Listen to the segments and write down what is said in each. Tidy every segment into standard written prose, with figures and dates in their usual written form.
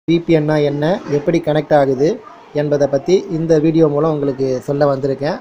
VPN என்ன, எப்படி connect ஆகுது என்பதை பற்றி இந்த வீடியோ மூலம் உங்களுக்கு சொல்ல வந்திருக்கேன்.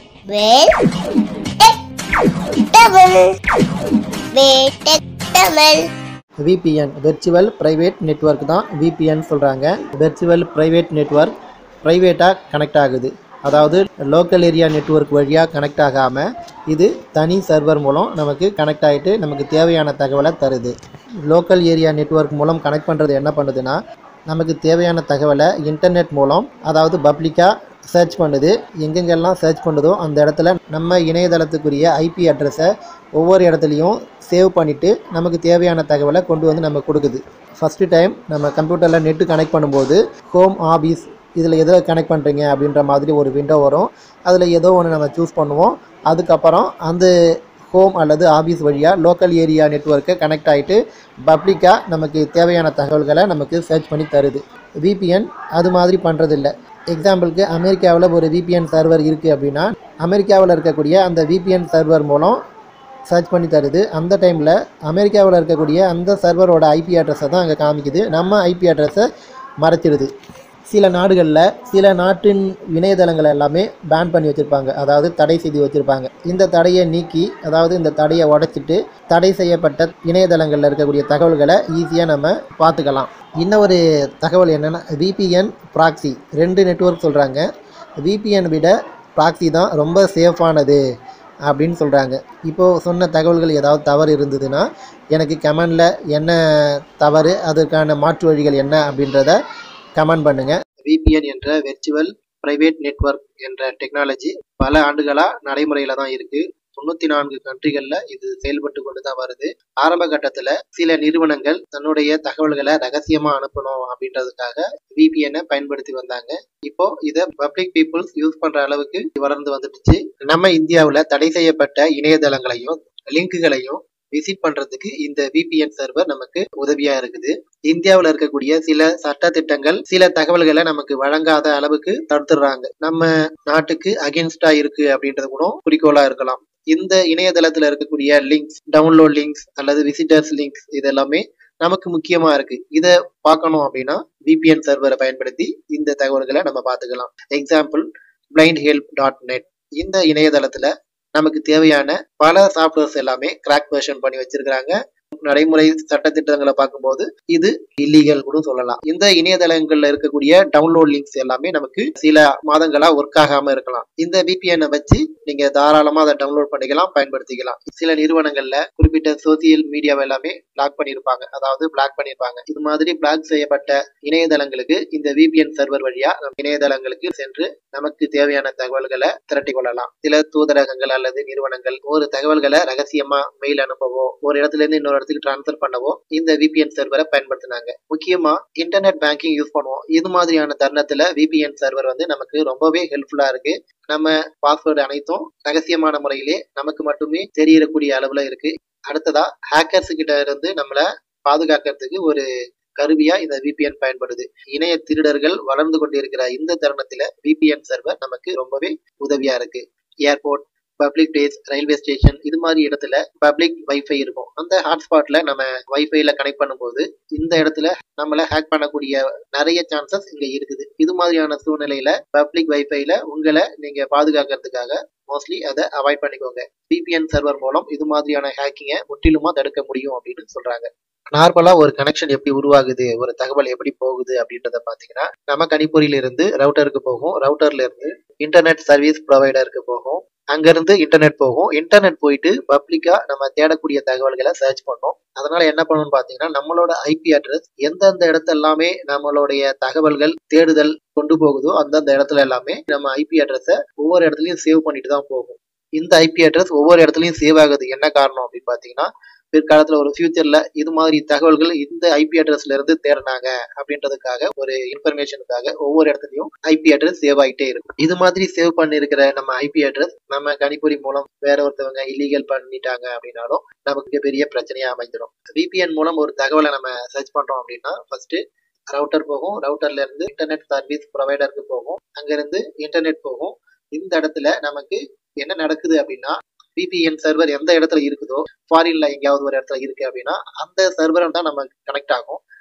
VPN வெர்ச்சுவல் பிரைவேட் நெட்வொர்க் தான் VPN சொல்கிறாங்க. வெர்ச்சுவல் பிரைவேட் நெட்வொர்க் ப்ரைவேட்டாக கனெக்ட் ஆகுது. அதாவது லோக்கல் ஏரியா நெட்வொர்க் வழியாக கனெக்ட் ஆகாமல் இது தனி சர்வர் மூலம் நமக்கு கனெக்ட் ஆகிட்டு நமக்கு தேவையான தகவலை தருது. லோக்கல் ஏரியா நெட்வொர்க் மூலம் கனெக்ட் பண்ணுறது என்ன பண்ணுதுன்னா, நமக்கு தேவையான தகவலை இன்டர்நெட் மூலம், அதாவது பப்ளிக்காக சர்ச் பண்ணுது. எங்கெங்கெல்லாம் சர்ச் பண்ணுதோ அந்த இடத்துல நம்ம இணையதளத்துக்குரிய ஐபி அட்ரஸை ஒவ்வொரு இடத்துலையும் சேவ் பண்ணிவிட்டு நமக்கு தேவையான தகவலை கொண்டு வந்து நம்ம கொடுக்குது. ஃபஸ்ட்டு டைம் நம்ம கம்ப்யூட்டரில் நெட்டு கனெக்ட் பண்ணும்போது ஹோம், ஆபீஸ் இதில் எதை கனெக்ட் பண்ணுறீங்க அப்படின்ற மாதிரி ஒரு விண்டோ வரும். அதில் ஏதோ ஒன்று நம்ம சூஸ் பண்ணுவோம். அதுக்கப்புறம் அந்த ஹோம் அல்லது ஆபீஸ் வழியாக லோக்கல் ஏரியா நெட்வொர்க்கை கனெக்ட் ஆகிட்டு பப்ளிக்காக நமக்கு தேவையான தகவல்களை நமக்கு சர்ச் பண்ணி தருது. VPN அது மாதிரி பண்ணுறதில்ல. எக்ஸாம்பிளுக்கு அமெரிக்காவில் ஒரு VPN சர்வர் இருக்குது அப்படின்னா, அமெரிக்காவில் இருக்கக்கூடிய அந்த VPN சர்வர் மூலம் சர்ச் பண்ணி தருது. அந்த டைமில் அமெரிக்காவில் இருக்கக்கூடிய அந்த சர்வரோட ஐபி அட்ரஸை தான் அங்கே காமிக்குது. நம்ம ஐபி அட்ரஸை மறைச்சிடுது. சில நாடுகளில் சில நாட்டின் இணையதளங்களை எல்லாமே பேன் பண்ணி வச்சுருப்பாங்க, அதாவது தடை செய்து வச்சுருப்பாங்க. இந்த தடையை நீக்கி, அதாவது இந்த தடையை உடைச்சிட்டு தடை செய்யப்பட்ட இணையதளங்களில் இருக்கக்கூடிய தகவல்களை ஈஸியாக நம்ம பார்த்துக்கலாம். இன்னும் ஒரு தகவல் என்னென்னா, VPN ப்ராக்ஸி 2 நெட்வொர்க் சொல்கிறாங்க. VPN விட ப்ராக்ஸி தான் ரொம்ப சேஃபானது அப்படின்னு சொல்கிறாங்க. இப்போது சொன்ன தகவல்கள் ஏதாவது தவறு இருந்ததுன்னா எனக்கு கமெண்டில் என்ன தவறு, அதற்கான மாற்று வழிகள் என்ன அப்படின்றத கமெண்ட் பண்ணுங்கள். VPN என்ற வெர்ச்சுவல் பிரைவேட் நெட்வொர்க் என்ற டெக்னாலஜி பல ஆண்டுகளாக நடைமுறையில் தான் இருக்குது. 94 கண்ட்ரிகளில் இது செயல்பட்டு கொண்டு தான் வருது. ஆரம்ப கட்டத்தில் சில நிறுவனங்கள் தன்னுடைய தகவல்களை ரகசியமாக அனுப்பணும் அப்படின்றதுக்காக VPN-ஐ பயன்படுத்தி வந்தாங்க. இப்போ இதை பப்ளிக் பீப்புள்ஸ் யூஸ் பண்ணுற அளவுக்கு வளர்ந்து வந்துடுச்சு. நம்ம இந்தியாவில் தடை செய்யப்பட்ட இணையதளங்களையும் லிங்க்குகளையும் விசிட் பண்றதுக்கு இந்த VPN சர்வர் நமக்கு உதவியா இருக்குது. இந்தியாவில் இருக்கக்கூடிய சில சட்ட திட்டங்கள் சில தகவல்களை நமக்கு வழங்காத அளவுக்கு தடுத்துடுறாங்க. நம்ம நாட்டுக்கு அகென்ஸ்டா இருக்கு அப்படின்றது கூட குறிக்கோளா இருக்கலாம். இந்த இணையதளத்துல இருக்கக்கூடிய லிங்க்ஸ், டவுன்லோட் லிங்க்ஸ் அல்லது விசிட்டர்ஸ் லிங்க்ஸ் இதெல்லாமே நமக்கு முக்கியமா இருக்கு. இதை பார்க்கணும் அப்படின்னா VPN சர்வரை பயன்படுத்தி இந்த தகவல்களை நம்ம பார்த்துக்கலாம். Example blindhelp.net. இந்த இணையதளத்துல நமக்கு தேவையான பல சாஃப்ட்வேர்ஸ் எல்லாமே கிராக் வெர்ஷன் பண்ணி வச்சிருக்காங்க. நடைமுறை சட்டத்திட்டங்களை பார்க்கும்போது இது இல்லீகல் கூட சொல்லலாம். இந்த இணையதளங்கள்ல இருக்கக்கூடிய டவுன்லோட் லிங்க்ஸ் எல்லாமே நமக்கு சில மாதங்களா ஒர்க் ஆகாம இருக்கலாம். இந்த VPN-ஐ வச்சு நீங்க தாராளமா அதை டவுன்லோட் பண்ணிக்கலாம், பயன்படுத்திக்கலாம். சில நிறுவனங்கள்ல குறிப்பிட்ட சோசியல் மீடியாவை எல்லாமே பிளாக் பண்ணியிருப்பாங்க, அதாவது பிளாக் பண்ணியிருப்பாங்க. இது மாதிரி பிளாக் செய்யப்பட்ட இணையதளங்களுக்கு இந்த VPN சர்வர் வழியா இணையதளங்களுக்கு சென்று நமக்கு தேவையான தகவல்களை திரட்டி கொள்ளலாம். சில தூதரகங்கள் அல்லது நிறுவனங்கள் ஒரு தகவல்களை ரகசியமா மெயில் அனுப்பவோ, ஒரு இடத்துல இருந்து இன்னொரு இடத்துக்கு டிரான்ஸ்ஃபர் பண்ணவோ இந்த VPN சர்வரை பயன்படுத்தினாங்க. முக்கியமா இன்டர்நெட் பேங்கிங் யூஸ் பண்ணுவோம். இது மாதிரியான தருணத்துல VPN சர்வர் நமக்கு ரொம்பவே ஹெல்ப்ஃபுல்லா இருக்கு. நம்ம பாஸ்வேர்டு அனைத்தும் ரகசியமான முறையிலே நமக்கு மட்டுமே தெரியக்கூடிய அளவுல இருக்கு. அடுத்ததா ஹேக்கர்ஸ் கிட்ட இருந்து நம்மள பாதுகாக்கிறதுக்கு ஒரு கருவியா இந்த VPN பயன்படுது. இணைய திருடர்கள் வளர்ந்து கொண்டிருக்கிற இந்த தருணத்துல VPN சர்வர் நமக்கு ரொம்பவே உதவியா இருக்கு. Airport, public place, railway station இது மாதிரி இடத்துல பப்ளிக் வைஃபை இருக்கும். அந்த ஹாட்ஸ்பாட்ல நம்ம வைஃபைல கனெக்ட் பண்ணும்போது இந்த இடத்துல நம்மள ஹேக் பண்ணக்கூடிய நிறைய சான்சஸ் இங்க இருக்குது. இது மாதிரியான சூழ்நிலையில பப்ளிக் வைஃபைல உங்களை நீங்க பாதுகாக்கிறதுக்காக மோஸ்ட்லி அதை அவாய்ட் பண்ணிக்கோங்க. VPN சர்வர் மூலம் இது மாதிரியான ஹேக்கிங்கை முற்றிலுமா தடுக்க முடியும் அப்படின்னு சொல்றாங்க. நார்மலா ஒரு கனெக்ஷன் எப்படி உருவாகுது, ஒரு தகவல் எப்படி போகுது அப்படின்றத பாத்தீங்கன்னா, நம்ம கணிப்பொறியில இருந்து ரவுட்டருக்கு போகும், ரவுட்டர்ல இருந்து இன்டர்நெட் சர்வீஸ் ப்ரொவைடருக்கு போகும், அங்கிருந்து இன்டர்நெட் போகும், இன்டர்நெட் போயிட்டு பப்ளிக்கா நம்ம தேடக்கூடிய தகவல்களை சர்ச் பண்ணோம். அதனால என்ன பண்ணணும்னு பாத்தீங்கன்னா, நம்மளோட ஐபி அட்ரஸ் எந்தெந்த இடத்துல எல்லாமே நம்மளுடைய தகவல்கள் தேடுதல் கொண்டு போகுதோ அந்தந்த இடத்துல எல்லாமே நம்ம ஐபி அட்ரஸை ஒவ்வொரு இடத்துலயும் சேவ் பண்ணிட்டு தான் போகும். இந்த ஐபி அட்ரஸ் ஒவ்வொரு இடத்துலயும் சேவ் ஆகுது என்ன காரணம் அப்படின்னு பாத்தீங்கன்னா, பிற்காலத்துல ஒரு ஃபியூச்சர்ல இது மாதிரி தகவல்கள் இந்த ஐபி அட்ரஸ்ல இருந்து தேடினாங்க அப்படின்றதுக்காக ஒரு இன்ஃபர்மேஷனுக்காக ஒவ்வொரு இடத்துலயும் ஐபி அட்ரஸ் சேவ் ஆகிட்டே இருக்கும். இது மாதிரி சேவ் பண்ணிருக்கிற நம்ம ஐபி அட்ரஸ் நம்ம கணிப்பொறி மூலம் வேற ஒருத்தவங்க இல்லீகல் பண்ணிட்டாங்க அப்படின்னாலும் நமக்கு பெரிய பிரச்சனையா அமைஞ்சிடும். VPN மூலம் ஒரு தகவலை நம்ம சர்ச் பண்றோம் அப்படின்னா ஃபர்ஸ்ட் ரவுட்டர் போகும், ரவுட்டர்ல இருந்து இன்டர்நெட் சர்வீஸ் ப்ரொவைடருக்கு போகும், அங்கிருந்து இன்டர்நெட் போகும். இந்த இடத்துல நமக்கு என்ன நடக்குது அப்படின்னா, VPN சர்வர் எந்த இடத்துல இருக்குதோ, ஃபாரின்ல எங்கேயாவது ஒரு இடத்துல இருக்கு அப்படின்னா அந்த சர்வர் தான் நம்ம கனெக்ட் ஆகும்.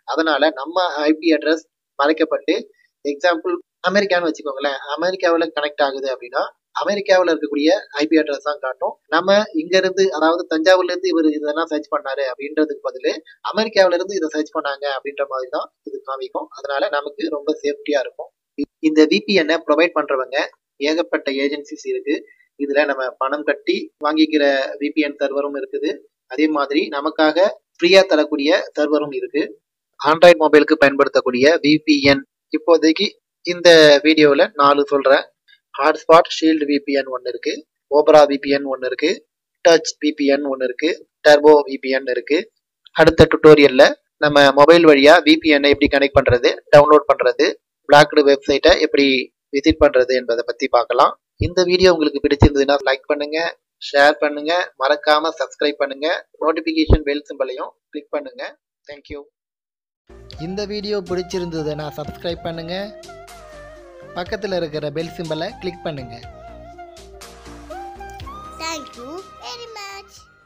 அதனால நம்ம ஐபி அட்ரஸ் மறைக்கப்பட்டு எக்ஸாம்பிள் அமெரிக்கான்னு வச்சுக்கோங்களேன், அமெரிக்காவில் கனெக்ட் ஆகுது அப்படின்னா அமெரிக்காவில் இருக்கக்கூடிய ஐபி அட்ரஸ் தான் காட்டும். நம்ம இங்க இருந்து அதாவது தஞ்சாவூர்ல இருந்து இவர் இதெல்லாம் சர்ச் பண்ணாரு அப்படின்றதுக்கு பதில் அமெரிக்காவில இருந்து இதை சர்ச் பண்ணாங்க அப்படின்ற மாதிரி தான் இது காமிக்கும். அதனால நமக்கு ரொம்ப சேஃப்டியா இருக்கும். இந்த விபிஎன் ப்ரொவைட் பண்றவங்க ஏகப்பட்ட ஏஜென்சிஸ் இருக்கு. இதுல நம்ம பணம் கட்டி வாங்கிக்கிற விபிஎன் சர்வரும் இருக்குது. அதே மாதிரி நமக்காக ஃப்ரீயா தரக்கூடிய சர்வரும் இருக்கு. ஆண்ட்ராய்டு மொபைலுக்கு பயன்படுத்தக்கூடிய விபிஎன் இப்போதைக்கு இந்த வீடியோவில் 4 சொல்கிறேன். ஹாட்ஸ்பாட் ஷீல்டு விபிஎன் ஒன்று இருக்கு, ஓபரா விபிஎன் ஒன்று இருக்கு, டச் விபிஎன் ஒன்று இருக்கு, டர்போ விபிஎன் இருக்கு. அடுத்த டுட்டோரியல்ல நம்ம மொபைல் வழியா விபிஎன் எப்படி கனெக்ட் பண்றது, டவுன்லோட் பண்றது, பிளாக்டு வெப்சைட்டை எப்படி விசிட் பண்றது என்பதை பத்தி பார்க்கலாம். இந்த வீடியோ உங்களுக்கு பிடிச்சிருந்ததுன்னா லைக் பண்ணுங்க, ஷேர் பண்ணுங்க, மறக்காம சப்ஸ்கிரைப் பண்ணுங்க, நோட்டிபிகேஷன் பெல் சிம்பலையும் கிளிக் பண்ணுங்க. தேங்க்யூ. இந்த வீடியோ பிடிச்சிருந்ததுன்னா சப்ஸ்கிரைப் பண்ணுங்க, பக்கத்தில் இருக்கிற பெல் சிம்பலை கிளிக் பண்ணுங்க. Thank you very much.